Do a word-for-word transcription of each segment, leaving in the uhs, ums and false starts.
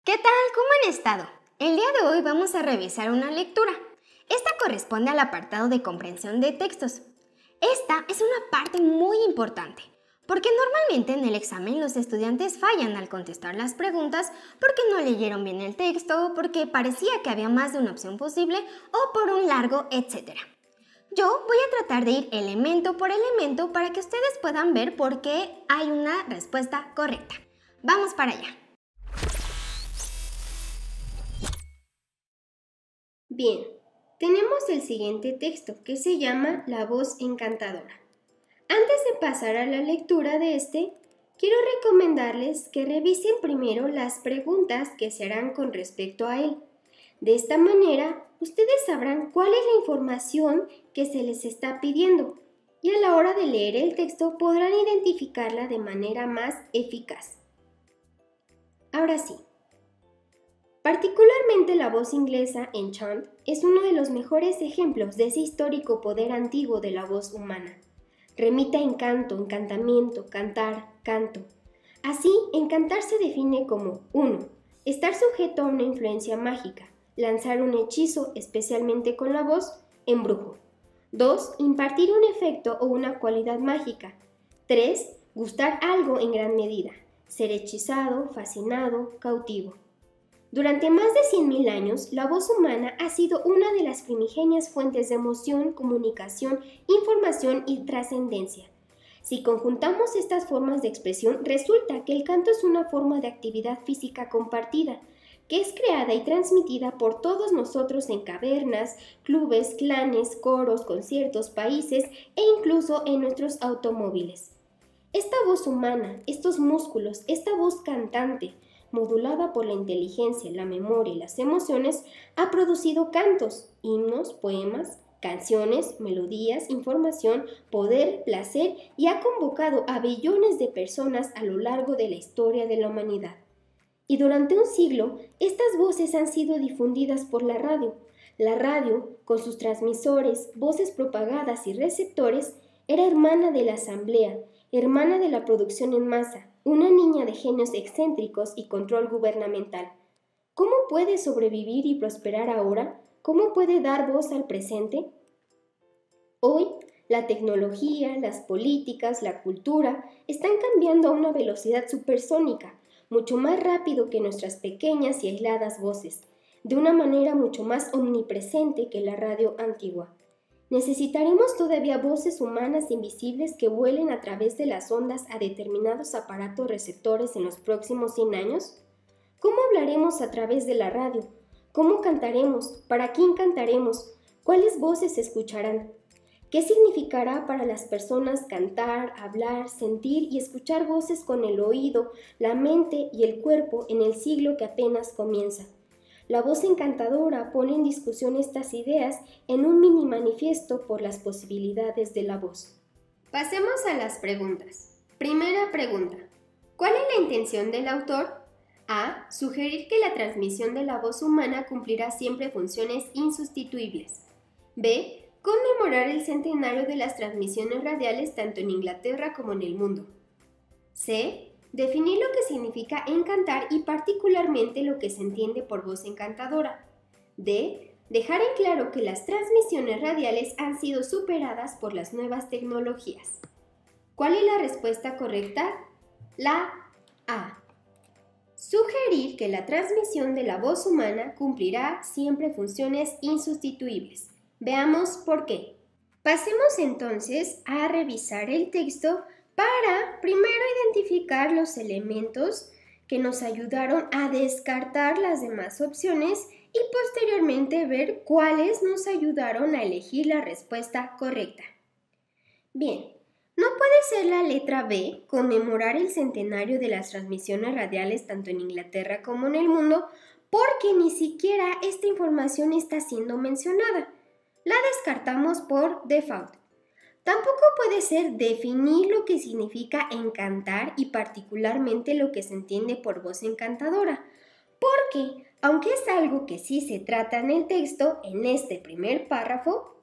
¿Qué tal? ¿Cómo han estado? El día de hoy vamos a revisar una lectura. Esta corresponde al apartado de comprensión de textos. Esta es una parte muy importante, porque normalmente en el examen los estudiantes fallan al contestar las preguntas porque no leyeron bien el texto, porque parecía que había más de una opción posible o por un largo, etcétera. Yo voy a tratar de ir elemento por elemento para que ustedes puedan ver por qué hay una respuesta correcta. Vamos para allá. Bien, tenemos el siguiente texto que se llama La voz encantadora. Antes de pasar a la lectura de este, quiero recomendarles que revisen primero las preguntas que se harán con respecto a él. De esta manera, ustedes sabrán cuál es la información que se les está pidiendo y a la hora de leer el texto podrán identificarla de manera más eficaz. Ahora sí. Particularmente la voz inglesa Enchant es uno de los mejores ejemplos de ese histórico poder antiguo de la voz humana. Remite a encanto, encantamiento, cantar, canto. Así, encantar se define como uno. Estar sujeto a una influencia mágica, lanzar un hechizo, especialmente con la voz, embrujo. dos. Impartir un efecto o una cualidad mágica. tres. Gustar algo en gran medida, ser hechizado, fascinado, cautivo. Durante más de cien mil años, la voz humana ha sido una de las primigenias fuentes de emoción, comunicación, información y trascendencia. Si conjuntamos estas formas de expresión, resulta que el canto es una forma de actividad física compartida, que es creada y transmitida por todos nosotros en cavernas, clubes, clanes, coros, conciertos, países e incluso en nuestros automóviles. Esta voz humana, estos músculos, esta voz cantante, modulada por la inteligencia, la memoria y las emociones, ha producido cantos, himnos, poemas, canciones, melodías, información, poder, placer y ha convocado a billones de personas a lo largo de la historia de la humanidad. Y durante un siglo, estas voces han sido difundidas por la radio. La radio, con sus transmisores, voces propagadas y receptores, era hermana de la asamblea, hermana de la producción en masa, una niña de genios excéntricos y control gubernamental. ¿Cómo puede sobrevivir y prosperar ahora? ¿Cómo puede dar voz al presente? Hoy, la tecnología, las políticas, la cultura están cambiando a una velocidad supersónica, mucho más rápido que nuestras pequeñas y aisladas voces, de una manera mucho más omnipresente que la radio antigua. ¿Necesitaremos todavía voces humanas invisibles que vuelen a través de las ondas a determinados aparatos receptores en los próximos cien años? ¿Cómo hablaremos a través de la radio? ¿Cómo cantaremos? ¿Para quién cantaremos? ¿Cuáles voces se escucharán? ¿Qué significará para las personas cantar, hablar, sentir y escuchar voces con el oído, la mente y el cuerpo en el siglo que apenas comienza? La voz encantadora pone en discusión estas ideas en un mini manifiesto por las posibilidades de la voz. Pasemos a las preguntas. Primera pregunta. ¿Cuál es la intención del autor? A. Sugerir que la transmisión de la voz humana cumplirá siempre funciones insustituibles. B. Conmemorar el centenario de las transmisiones radiales tanto en Inglaterra como en el mundo. C. Definir lo que significa encantar y particularmente lo que se entiende por voz encantadora. D. Dejar en claro que las transmisiones radiales han sido superadas por las nuevas tecnologías. ¿Cuál es la respuesta correcta? La A. Sugerir que la transmisión de la voz humana cumplirá siempre funciones insustituibles. Veamos por qué. Pasemos entonces a revisar el texto para primero identificar los elementos que nos ayudaron a descartar las demás opciones y posteriormente ver cuáles nos ayudaron a elegir la respuesta correcta. Bien, no puede ser la letra B, conmemorar el centenario de las transmisiones radiales tanto en Inglaterra como en el mundo, porque ni siquiera esta información está siendo mencionada. La descartamos por default. Tampoco puede ser definir lo que significa encantar y particularmente lo que se entiende por voz encantadora, porque, aunque es algo que sí se trata en el texto, en este primer párrafo,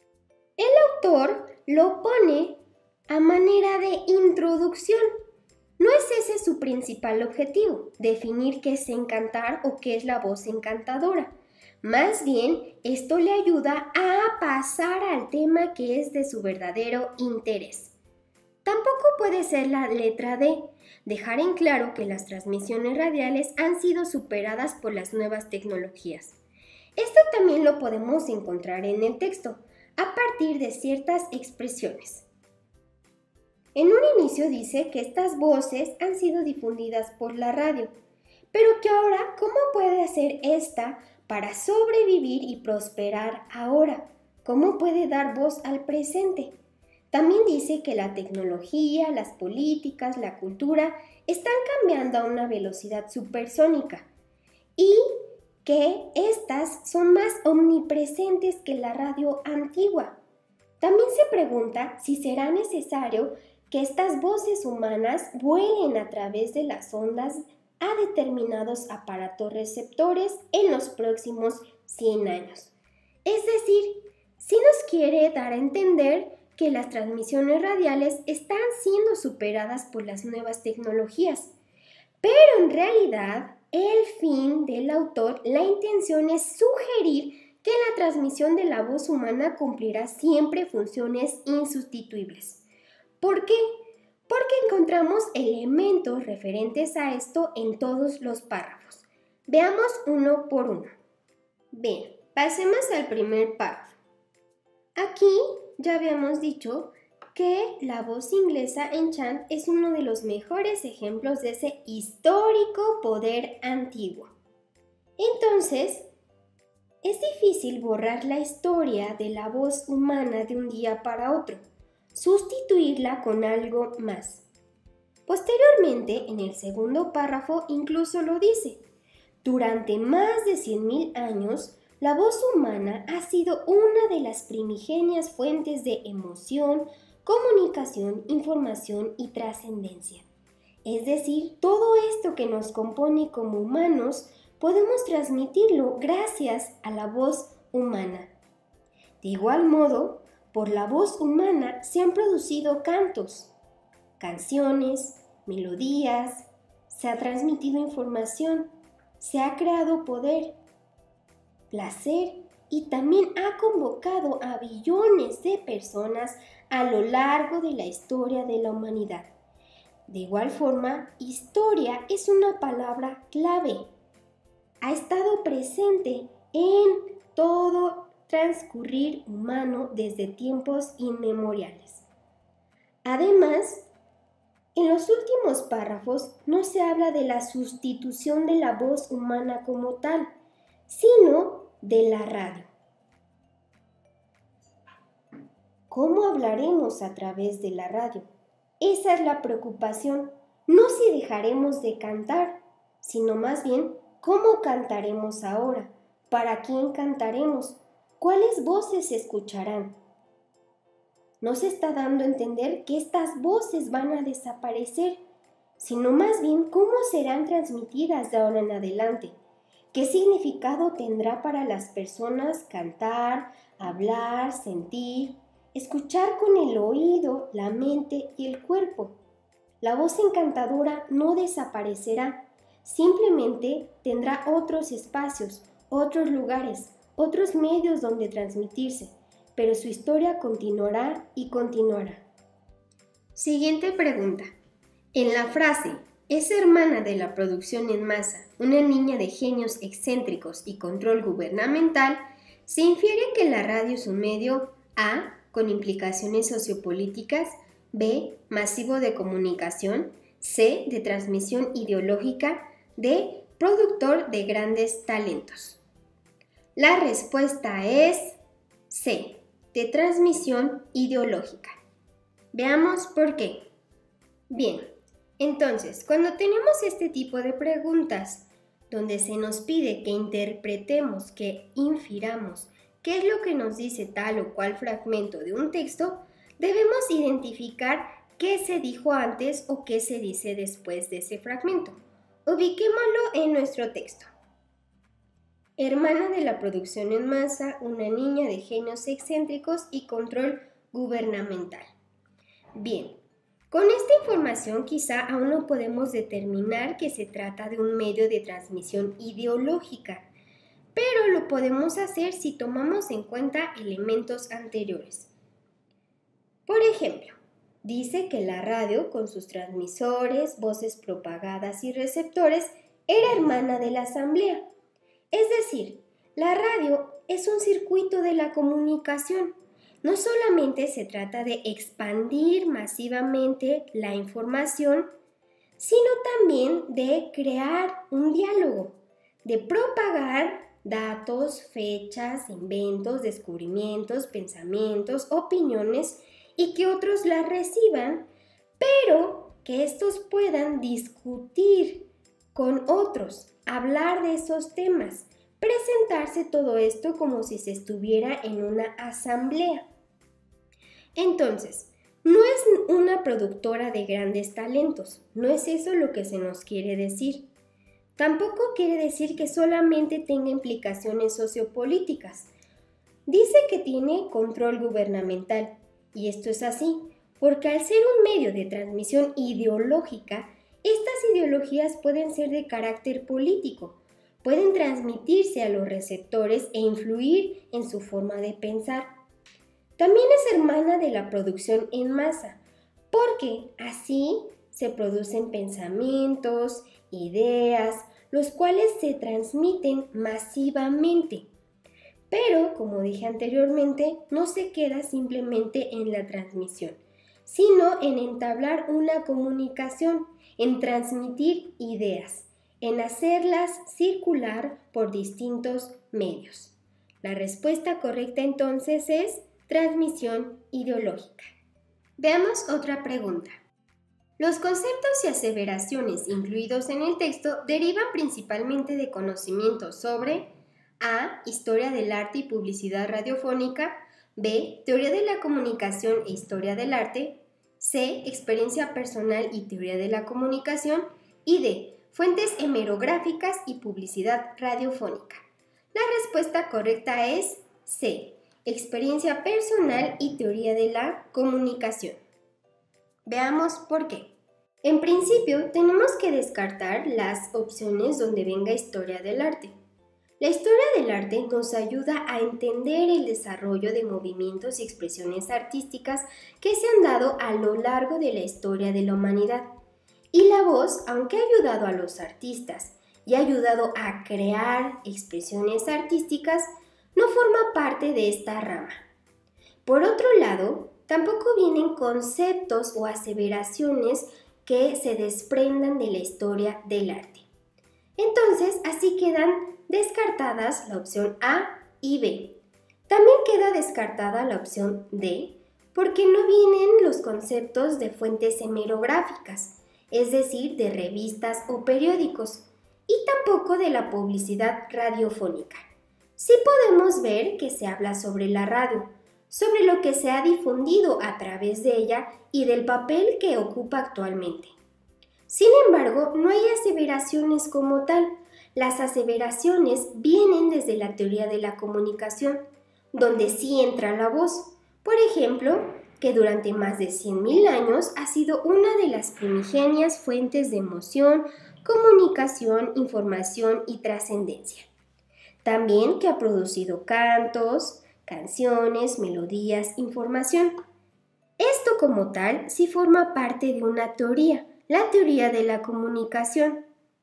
el autor lo pone a manera de introducción. No es ese su principal objetivo, definir qué es encantar o qué es la voz encantadora. Más bien, esto le ayuda a pasar al tema que es de su verdadero interés. Tampoco puede ser la letra D, dejar en claro que las transmisiones radiales han sido superadas por las nuevas tecnologías. Esto también lo podemos encontrar en el texto, a partir de ciertas expresiones. En un inicio dice que estas voces han sido difundidas por la radio, pero que ahora, ¿cómo puede hacer esta para sobrevivir y prosperar ahora? ¿Cómo puede dar voz al presente? También dice que la tecnología, las políticas, la cultura están cambiando a una velocidad supersónica y que estas son más omnipresentes que la radio antigua. También se pregunta si será necesario que estas voces humanas vuelen a través de las ondas a determinados aparatos receptores en los próximos cien años. Es decir, si nos quiere dar a entender que las transmisiones radiales están siendo superadas por las nuevas tecnologías. Pero en realidad, el fin del autor, la intención es sugerir que la transmisión de la voz humana cumplirá siempre funciones insustituibles. ¿Por qué? Porque encontramos elementos referentes a esto en todos los párrafos. Veamos uno por uno. Bien, pasemos al primer párrafo. Aquí ya habíamos dicho que la voz inglesa en chant es uno de los mejores ejemplos de ese histórico poder antiguo. Entonces, es difícil borrar la historia de la voz humana de un día para otro, sustituirla con algo más. Posteriormente, en el segundo párrafo incluso lo dice. Durante más de cien mil años, la voz humana ha sido una de las primigenias fuentes de emoción, comunicación, información y trascendencia. Es decir, todo esto que nos compone como humanos, podemos transmitirlo gracias a la voz humana. De igual modo, por la voz humana se han producido cantos, canciones, melodías, se ha transmitido información, se ha creado poder, placer y también ha convocado a billones de personas a lo largo de la historia de la humanidad. De igual forma, historia es una palabra clave. Ha estado presente en todo transcurrir humano desde tiempos inmemoriales. Además, en los últimos párrafos no se habla de la sustitución de la voz humana como tal, sino de la radio. ¿Cómo hablaremos a través de la radio? Esa es la preocupación, no si dejaremos de cantar, sino más bien cómo cantaremos ahora, para quién cantaremos, cuáles voces se escucharán. No se está dando a entender que estas voces van a desaparecer, sino más bien cómo serán transmitidas de ahora en adelante. ¿Qué significado tendrá para las personas cantar, hablar, sentir, escuchar con el oído, la mente y el cuerpo? La voz encantadora no desaparecerá, simplemente tendrá otros espacios, otros lugares, otros medios donde transmitirse, pero su historia continuará y continuará. Siguiente pregunta. En la frase es hermana de la producción en masa, una niña de genios excéntricos y control gubernamental, se infiere que la radio es un medio A, con implicaciones sociopolíticas, B, masivo de comunicación, C, de transmisión ideológica, D, productor de grandes talentos. La respuesta es C, de transmisión ideológica. Veamos por qué. Bien. Entonces, cuando tenemos este tipo de preguntas, donde se nos pide que interpretemos, que infiramos qué es lo que nos dice tal o cual fragmento de un texto, debemos identificar qué se dijo antes o qué se dice después de ese fragmento. Ubiquémoslo en nuestro texto. Hermana de la producción en masa, una niña de genios excéntricos y control gubernamental. Bien. Con esta información quizá aún no podemos determinar que se trata de un medio de transmisión ideológica, pero lo podemos hacer si tomamos en cuenta elementos anteriores. Por ejemplo, dice que la radio, con sus transmisores, voces propagadas y receptores, era hermana de la asamblea. Es decir, la radio es un circuito de la comunicación. No solamente se trata de expandir masivamente la información, sino también de crear un diálogo, de propagar datos, fechas, inventos, descubrimientos, pensamientos, opiniones y que otros las reciban, pero que estos puedan discutir con otros, hablar de esos temas, presentarse todo esto como si se estuviera en una asamblea. Entonces, no es una productora de grandes talentos, no es eso lo que se nos quiere decir. Tampoco quiere decir que solamente tenga implicaciones sociopolíticas. Dice que tiene control gubernamental, y esto es así, porque al ser un medio de transmisión ideológica, estas ideologías pueden ser de carácter político, pueden transmitirse a los receptores e influir en su forma de pensar. También es hermana de la producción en masa, porque así se producen pensamientos, ideas, los cuales se transmiten masivamente. Pero, como dije anteriormente, no se queda simplemente en la transmisión, sino en entablar una comunicación, en transmitir ideas, en hacerlas circular por distintos medios. La respuesta correcta entonces es transmisión ideológica. Veamos otra pregunta. Los conceptos y aseveraciones incluidos en el texto derivan principalmente de conocimientos sobre A. Historia del arte y publicidad radiofónica, B. Teoría de la comunicación e historia del arte, C. Experiencia personal y teoría de la comunicación y D. Fuentes hemerográficas y publicidad radiofónica. La respuesta correcta es C. Experiencia personal y teoría de la comunicación. Veamos por qué. En principio, tenemos que descartar las opciones donde venga historia del arte. La historia del arte nos ayuda a entender el desarrollo de movimientos y expresiones artísticas que se han dado a lo largo de la historia de la humanidad. Y la voz, aunque ha ayudado a los artistas y ha ayudado a crear expresiones artísticas, no forma parte de esta rama. Por otro lado, tampoco vienen conceptos o aseveraciones que se desprendan de la historia del arte. Entonces, así quedan descartadas la opción A y B. También queda descartada la opción D, porque no vienen los conceptos de fuentes hemerográficas, es decir, de revistas o periódicos, y tampoco de la publicidad radiofónica. Sí podemos ver que se habla sobre la radio, sobre lo que se ha difundido a través de ella y del papel que ocupa actualmente. Sin embargo, no hay aseveraciones como tal. Las aseveraciones vienen desde la teoría de la comunicación, donde sí entra la voz. Por ejemplo, que durante más de cien mil años ha sido una de las primigenias fuentes de emoción, comunicación, información y trascendencia. También que ha producido cantos, canciones, melodías, información. Esto como tal sí forma parte de una teoría, la teoría de la comunicación.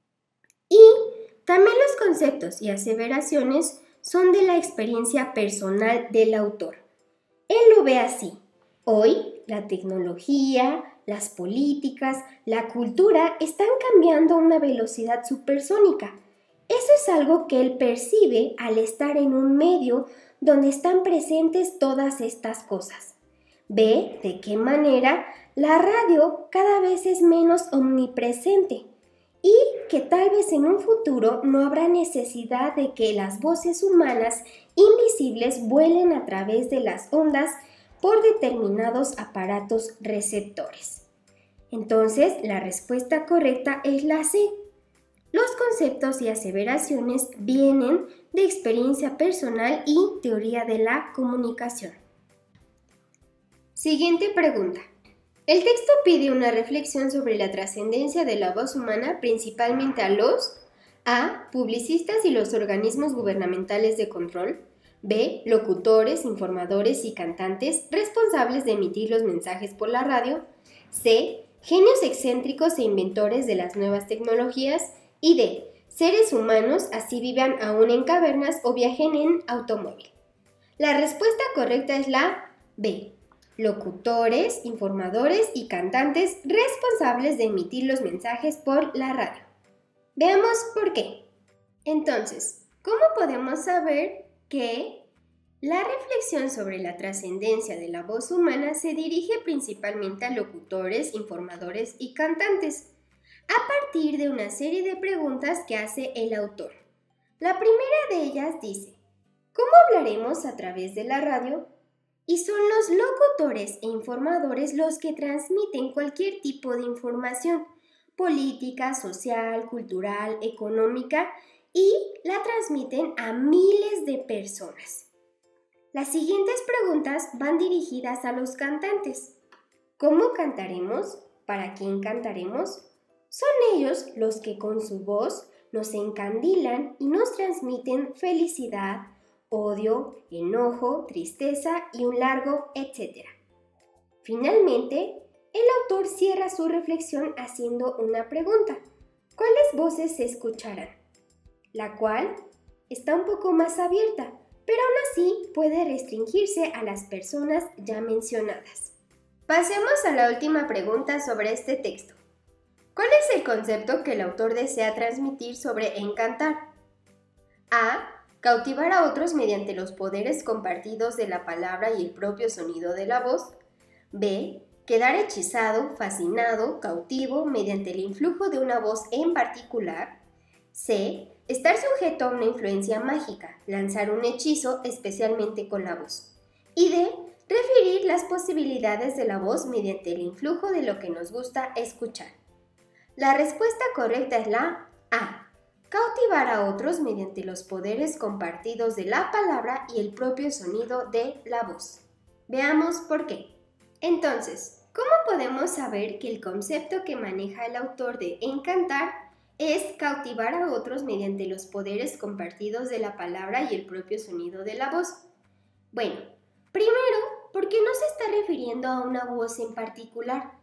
Y también los conceptos y aseveraciones son de la experiencia personal del autor. Él lo ve así. Hoy, la tecnología, las políticas, la cultura están cambiando a una velocidad supersónica. Eso es algo que él percibe al estar en un medio donde están presentes todas estas cosas. Ve de qué manera la radio cada vez es menos omnipresente y que tal vez en un futuro no habrá necesidad de que las voces humanas invisibles vuelen a través de las ondas por determinados aparatos receptores. Entonces, la respuesta correcta es la C. Los conceptos y aseveraciones vienen de experiencia personal y teoría de la comunicación. Siguiente pregunta. El texto pide una reflexión sobre la trascendencia de la voz humana, principalmente a los A. Publicistas y los organismos gubernamentales de control. B. Locutores, informadores y cantantes responsables de emitir los mensajes por la radio. C. Genios excéntricos e inventores de las nuevas tecnologías. Y D. Seres humanos, así vivan aún en cavernas o viajen en automóvil. La respuesta correcta es la B. Locutores, informadores y cantantes responsables de emitir los mensajes por la radio. Veamos por qué. Entonces, ¿cómo podemos saber que la reflexión sobre la trascendencia de la voz humana se dirige principalmente a locutores, informadores y cantantes? A partir de una serie de preguntas que hace el autor. La primera de ellas dice, ¿cómo hablaremos a través de la radio? Y son los locutores e informadores los que transmiten cualquier tipo de información, política, social, cultural, económica, y la transmiten a miles de personas. Las siguientes preguntas van dirigidas a los cantantes. ¿Cómo cantaremos? ¿Para quién cantaremos? Son ellos los que con su voz nos encandilan y nos transmiten felicidad, odio, enojo, tristeza y un largo etcétera. Finalmente, el autor cierra su reflexión haciendo una pregunta. ¿Cuáles voces se escucharán? La cual está un poco más abierta, pero aún así puede restringirse a las personas ya mencionadas. Pasemos a la última pregunta sobre este texto. ¿Cuál es el concepto que el autor desea transmitir sobre encantar? A. Cautivar a otros mediante los poderes compartidos de la palabra y el propio sonido de la voz. B. Quedar hechizado, fascinado, cautivo mediante el influjo de una voz en particular. C. Estar sujeto a una influencia mágica, lanzar un hechizo especialmente con la voz. Y D. Referir las posibilidades de la voz mediante el influjo de lo que nos gusta escuchar. La respuesta correcta es la A. Cautivar a otros mediante los poderes compartidos de la palabra y el propio sonido de la voz. Veamos por qué. Entonces, ¿cómo podemos saber que el concepto que maneja el autor de encantar es cautivar a otros mediante los poderes compartidos de la palabra y el propio sonido de la voz? Bueno, primero, porque no se está refiriendo a una voz en particular.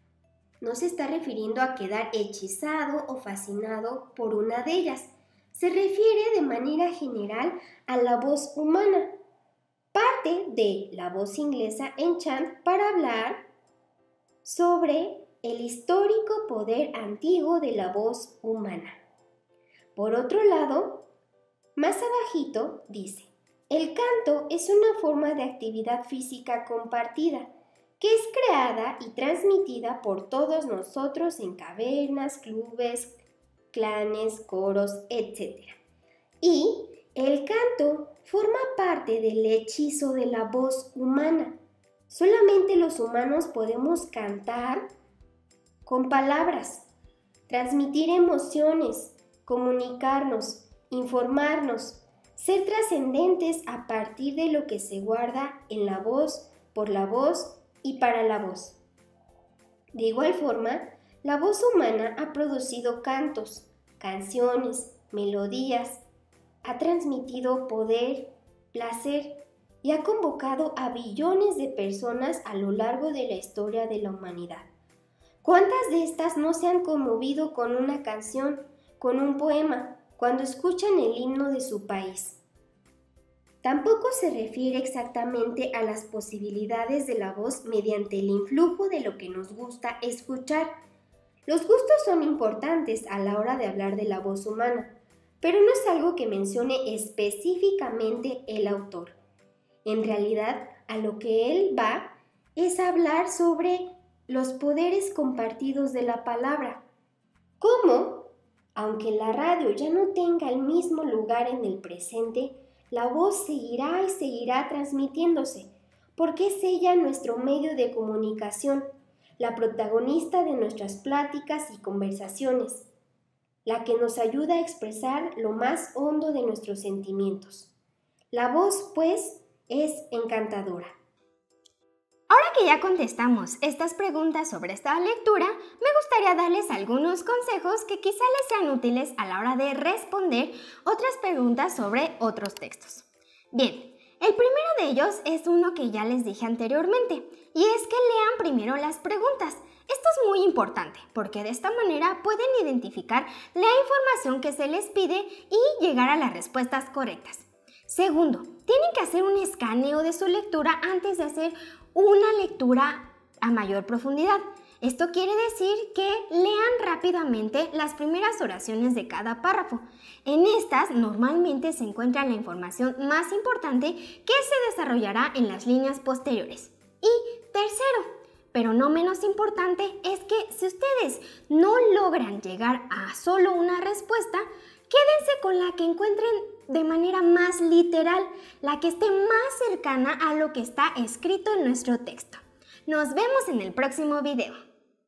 No se está refiriendo a quedar hechizado o fascinado por una de ellas. Se refiere de manera general a la voz humana. Parte de la voz inglesa Enchant para hablar sobre el histórico poder antiguo de la voz humana. Por otro lado, más abajito dice, el canto es una forma de actividad física compartida que es creada y transmitida por todos nosotros en cavernas, clubes, clanes, coros, etcétera. Y el canto forma parte del hechizo de la voz humana. Solamente los humanos podemos cantar con palabras, transmitir emociones, comunicarnos, informarnos, ser trascendentes a partir de lo que se guarda en la voz, por la voz y para la voz. De igual forma, la voz humana ha producido cantos, canciones, melodías, ha transmitido poder, placer y ha convocado a billones de personas a lo largo de la historia de la humanidad. ¿Cuántas de estas no se han conmovido con una canción, con un poema, cuando escuchan el himno de su país? Tampoco se refiere exactamente a las posibilidades de la voz mediante el influjo de lo que nos gusta escuchar. Los gustos son importantes a la hora de hablar de la voz humana, pero no es algo que mencione específicamente el autor. En realidad, a lo que él va es hablar sobre los poderes compartidos de la palabra. ¿Cómo? Aunque la radio ya no tenga el mismo lugar en el presente, la voz seguirá y seguirá transmitiéndose, porque es ella nuestro medio de comunicación, la protagonista de nuestras pláticas y conversaciones, la que nos ayuda a expresar lo más hondo de nuestros sentimientos. La voz, pues, es encantadora. Ahora que ya contestamos estas preguntas sobre esta lectura, me gustaría darles algunos consejos que quizá les sean útiles a la hora de responder otras preguntas sobre otros textos. Bien, el primero de ellos es uno que ya les dije anteriormente, y es que lean primero las preguntas. Esto es muy importante porque de esta manera pueden identificar la información que se les pide y llegar a las respuestas correctas. Segundo, tienen que hacer un escaneo de su lectura antes de hacer una lectura a mayor profundidad. Esto quiere decir que lean rápidamente las primeras oraciones de cada párrafo. En estas normalmente se encuentra la información más importante que se desarrollará en las líneas posteriores. Y tercero, pero no menos importante, es que si ustedes no logran llegar a solo una respuesta, quédense con la que encuentren de manera más literal, la que esté más cercana a lo que está escrito en nuestro texto. Nos vemos en el próximo video.